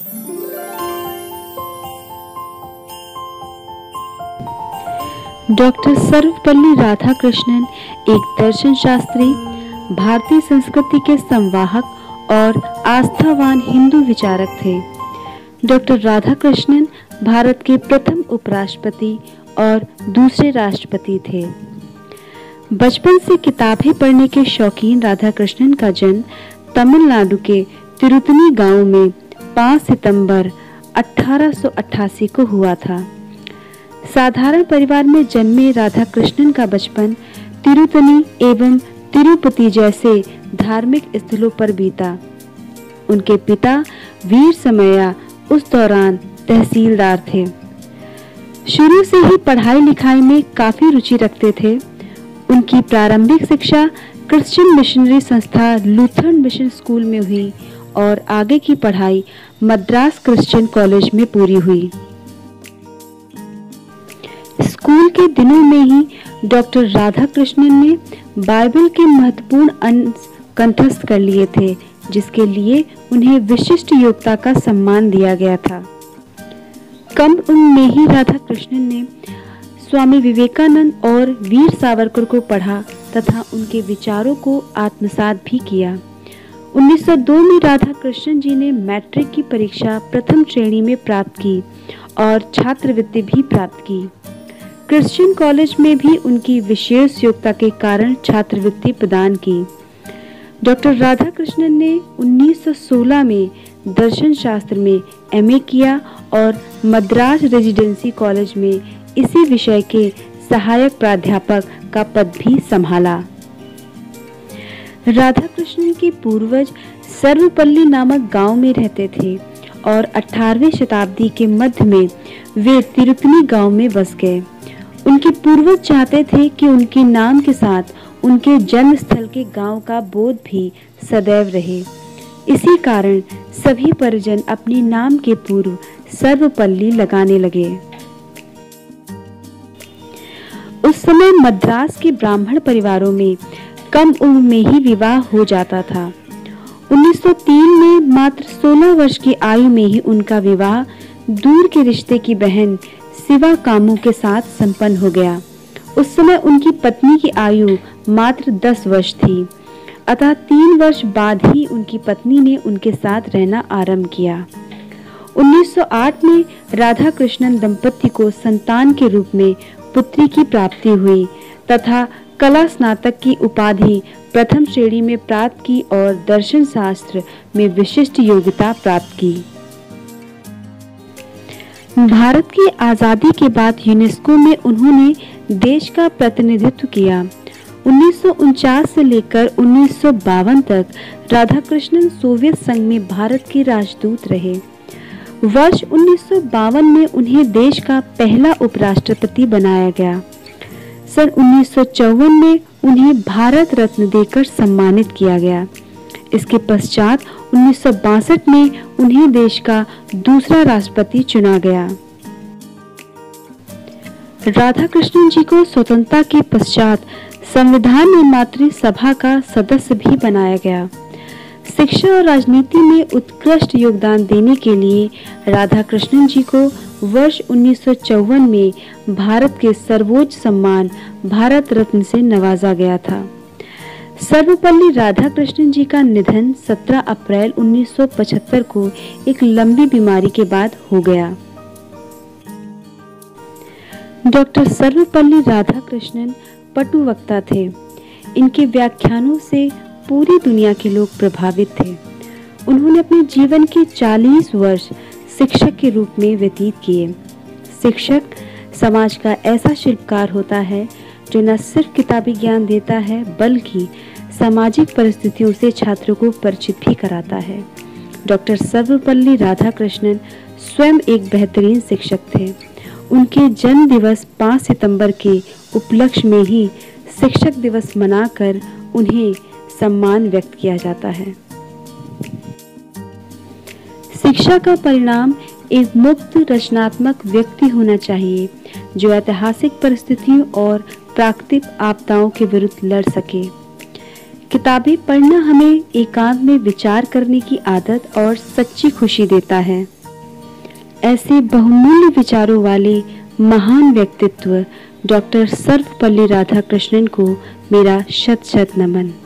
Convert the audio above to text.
Doctor Sarvepalli Radhakrishnan एक दर्शन शास्त्री, भारतीय संस्कृति के संवाहक और आस्थावान हिंदू विचारक थे। डॉक्टर राधाकृष्णन भारत के प्रथम उपराष्ट्रपति और दूसरे राष्ट्रपति थे। बचपन से किताबें पढ़ने के शौकीन राधाकृष्णन का जन्म तमिलनाडु के तिरुतनी गांव में 5 सितंबर 1888 को हुआ था। साधारण परिवार में जन्मे राधाकृष्णन का बचपन तिरुतनी एवं तिरुपति जैसे धार्मिक स्थलों पर बीता। उनके पिता वीर समैया उस दौरान तहसीलदार थे। शुरू से ही पढ़ाई लिखाई में काफी रुचि रखते थे। उनकी प्रारंभिक शिक्षा क्रिश्चियन मिशनरी संस्था लूथरन मिशन स्कूल में हुई और आगे की पढ़ाई मद्रास क्रिश्चियन कॉलेज में पूरी हुई। स्कूल के दिनों में ही डॉक्टर राधाकृष्णन ने बाइबल के महत्वपूर्ण अंश कंठस्थ कर लिए थे, जिसके लिए उन्हें विशिष्ट योग्यता का सम्मान दिया गया था। कम उम्र में ही राधाकृष्णन ने स्वामी विवेकानंद और वीर सावरकर को पढ़ा तथा उनके विचारों को आत्मसात भी किया। 1902 में राधाकृष्णन जी ने मैट्रिक की परीक्षा प्रथम श्रेणी में प्राप्त की और छात्रवृत्ति भी प्राप्त की। क्रिश्चियन कॉलेज में भी उनकी विशेष योग्यता के कारण छात्रवृत्ति प्रदान की। डॉक्टर राधाकृष्णन ने 1916 में दर्शन शास्त्र में एमए किया और मद्रास रेजिडेंसी कॉलेज में इसी विषय के सहायक प्राध्यापक का पद भी संभाला। राधाकृष्णन के पूर्वज सर्वपल्ली नामक गांव में रहते थे और 18वीं शताब्दी के मध्य में वे तिरुतनी गांव में बस गए। उनके पूर्वज चाहते थे कि उनके नाम के साथ उनके जन्म स्थल के गांव का बोध भी सदैव रहे। इसी कारण सभी परिजन अपने नाम के पूर्व सर्वपल्ली लगाने लगे। उस समय मद्रास के ब्राह्मण परिवारों में कम उम्र में ही विवाह हो जाता था। 1903 में मात्र 16 वर्ष की आयु में ही उनका विवाह दूर के रिश्ते की बहन शिवा कामू के साथ संपन्न हो गया। उस समय उनकी पत्नी की आयु मात्र 10 वर्ष थी, अतः 3 वर्ष बाद ही उनकी पत्नी ने उनके साथ रहना आरंभ किया। 1908 में राधाकृष्णन दंपति को संतान के रूप में पुत्री की प्राप्ति हुई तथा कला स्नातक की उपाधि प्रथम श्रेणी में प्राप्त की और दर्शन शास्त्र में विशिष्ट योग्यता प्राप्त की। भारत की आजादी के बाद यूनेस्को में उन्होंने देश का प्रतिनिधित्व किया। 1949 से लेकर 1952 तक राधाकृष्णन सोवियत संघ में भारत के राजदूत रहे। वर्ष 1952 में उन्हें देश का पहला उपराष्ट्रपति बनाया गया। सन 1954 में उन्हें भारत रत्न देकर सम्मानित किया गया। इसके पश्चात 1962 में उन्हें देश का दूसरा राष्ट्रपति चुना गया। राधाकृष्णन जी को स्वतंत्रता के पश्चात संविधान निर्मात्री सभा का सदस्य भी बनाया गया। शिक्षा और राजनीति में उत्कृष्ट योगदान देने के लिए राधाकृष्णन जी को वर्ष 1954 में भारत के सर्वोच्च सम्मान भारत रत्न से नवाजा गया था। सर्वपल्ली राधाकृष्णन जी का निधन 17 अप्रैल 1975 को एक लंबी बीमारी के बाद हो गया। डॉक्टर सर्वपल्ली राधाकृष्णन पटु वक्ता थे। इनके व्याख्यानों से पूरी दुनिया के लोग प्रभावित थे। उन्होंने अपने जीवन के 40 वर्ष शिक्षक के रूप में व्यतीत किए। शिक्षक समाज का ऐसा शिल्पकार होता है जो न सिर्फ किताबी ज्ञान देता है बल्कि सामाजिक परिस्थितियों से छात्रों को परिचित भी कराता है। डॉक्टर सर्वपल्ली राधाकृष्णन स्वयं एक बेहतरीन शिक्षक थे। उनके जन्म दिवस 5 सितंबर के उपलक्ष्य में ही शिक्षक दिवस मनाकर उन्हें सम्मान व्यक्त किया जाता है। शिक्षा का परिणाम एक मुक्त रचनात्मक व्यक्ति होना चाहिए जो ऐतिहासिक परिस्थितियों और प्राकृतिक आपदाओं के विरुद्ध लड़ सके। किताबें पढ़ना हमें एकांत में विचार करने की आदत और सच्ची खुशी देता है। ऐसे बहुमूल्य विचारों वाले महान व्यक्तित्व डॉक्टर सर्वपल्ली राधाकृष्णन को मेरा शत शत नमन।